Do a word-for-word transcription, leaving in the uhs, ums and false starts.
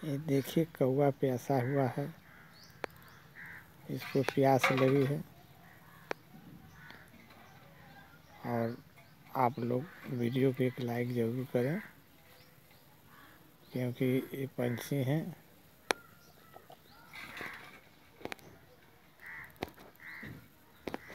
ये देखिए कौवा प्यासा हुआ है, इसको प्यास लगी है। और आप लोग वीडियो को एक लाइक ज़रूर करें, क्योंकि ये पंछी हैं